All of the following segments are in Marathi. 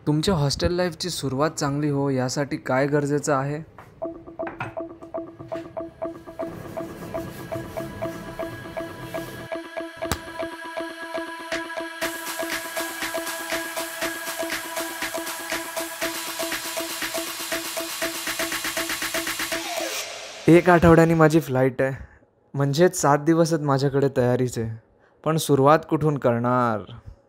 तुमच्या हॉस्टेल लाईफची सुरुवात चांगली हो यासाठी काय गरजेचं आहे? एक आठवड्याने माझी फ्लाईट आहे, म्हणजेच 7 दिवस आहेत माझ्याकडे तयारीचे. पण सुरुवात कुठून करणार?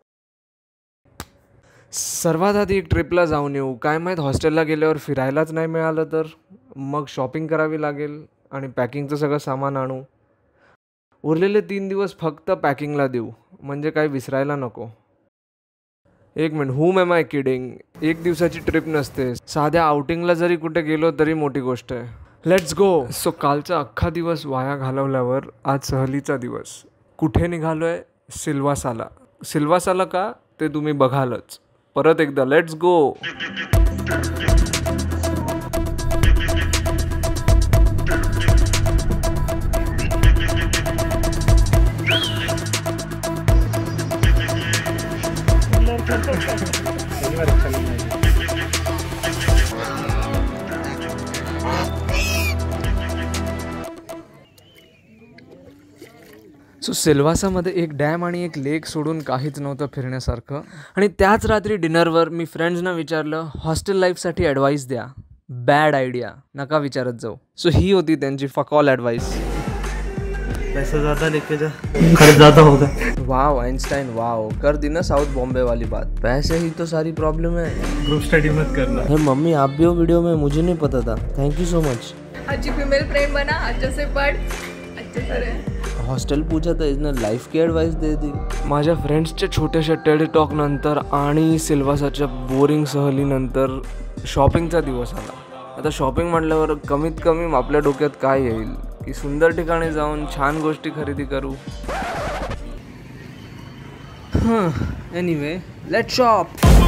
सर्वात आधी एक ट्रिपला जाऊन येऊ. काय माहीत हॉस्टेलला गेल्यावर फिरायलाच नाही मिळालं तर? मग शॉपिंग करावी लागेल आणि पॅकिंगचं सगळं सामान आणू. उरलेले 3 दिवस फक्त पॅकिंगला देऊ, म्हणजे काय विसरायला नको. एक minute, hmm am I kidding? 1 दिवसाची ट्रिप नसते, साध्या आउटिंगला जरी कुठे गेलो तरी मोठी गोष्ट आहे. Let's go. सो कालचा अख्खा दिवस वाया घालवल्यावर आज सहलीचा दिवस. कुठे निघालोय? सिल्वासाला. सिल्वासाला का ते तुम्ही बघालच. परत एकदा लेट्स गो. सो सिल्वासामध्ये एक डॅम आणि एक लेक सोडून काहीच नव्हतं फिरण्यासारखं. आणि त्याच रात्री डिनरवर मी फ्रेंड्सना विचारलं, हॉस्टेल लाईफसाठी ॲडवाईस द्या. बॅड आयडिया, नका विचारत जाऊ. सो ही होती त्यांची फकॉल ॲडवाईस. पैसा ज़्यादा लेके जा, खर्च ज़्यादा होगा. वाओ आइंस्टाइन, वाओ कर दी ना साउथ बॉम्बे वाली बात. पैसे ही तो सारी प्रॉब्लम है. ग्रुप स्टडी मत करना. हे मम्मी आप भी हो वीडियो में, मुझे नहीं पता था. Thank you so much. अच्छी फीमेल फ्रेंड बना, अच्छे से पढ़, अच्छे से रह. हॉस्टेल पूछा तर इसने लाईफ की ॲडवाईस दे दी. माझ्या फ्रेंड्सच्या छोट्याशा टेड टॉक नंतर आणि सिल्वासाच्या बोरिंग सहलीनंतर शॉपिंगचा दिवस आला. आता शॉपिंग म्हटल्यावर कमीत कमी आपल्या डोक्यात काय येईल की सुंदर ठिकाणी जाऊन छान गोष्टी खरेदी करू. Anyway, let's shop.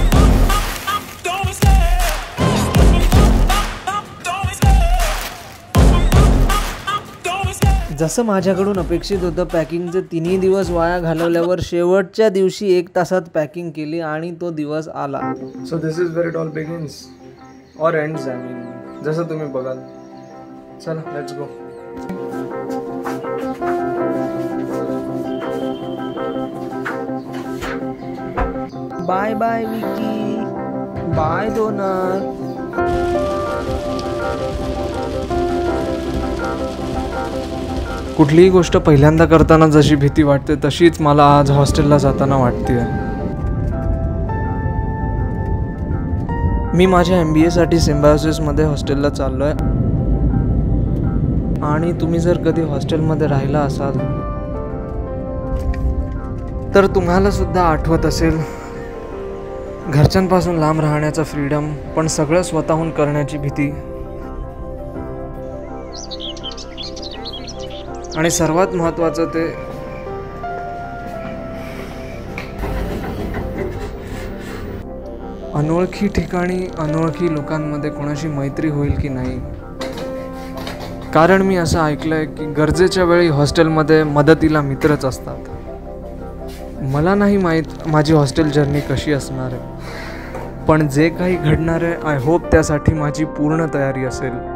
जसं माझ्याकडून अपेक्षित होतं, पॅकिंगचे 3 दिवस वाया घालवल्यावर शेवटच्या दिवशी 1 तासात पॅकिंग केली आणि तो दिवस आला. So this is where it all begins or ends. I mean जसं तुम्ही बघाल. चला let's go. Bye bye Vicky, bye donor. कुठलीही गोष्ट पहिल्यांदा करताना जशी भीती वाटते तशीच मला आज हॉस्टेलला जाताना वाटते. मी माझ्या MBAसाठी सिम्बायोसिसमध्ये हॉस्टेलला चाललो आहे. आणि तुम्ही जर कधी हॉस्टेलमध्ये राहिला असाल तर तुम्हाला सुद्धा आठवत असेल घरच्यांपासून लांब राहण्याचा फ्रीडम, पण सगळं स्वतःहून करण्याची भीती. आणि सर्वात महत्त्वाचं ते अनोळखी ठिकाणी अनोळखी लोकांमध्ये कोणाशी मैत्री होईल की नाही. कारण मी असं ऐकलंय की गरजेच्या वेळी हॉस्टेलमध्ये मदतीला मित्रच असतात. मला नाही माहीत माझी हॉस्टेल जर्नी कशी असणार आहे, पण जे काही घडणार आहे आय होप त्यासाठी माझी पूर्ण तयारी असेल.